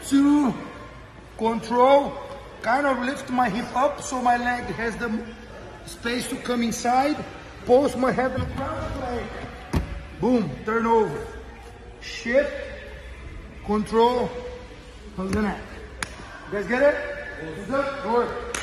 2, control, kind of lift my hip up so my leg has the space to come inside, post my head on the ground, play. Boom, turn over, shift, control, hug the neck. You guys get it? Good? Good.